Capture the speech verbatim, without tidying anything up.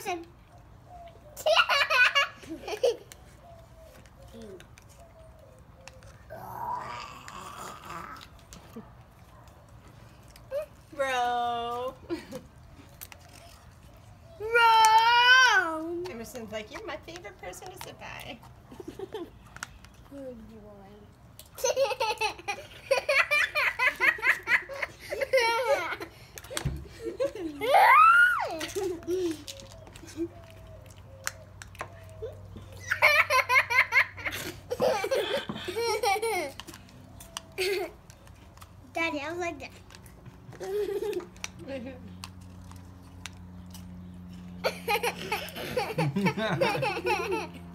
Emerson. Bro. Bro. Emerson's like, you're my favorite person to sit by. Good boy. Daddy, I was like that.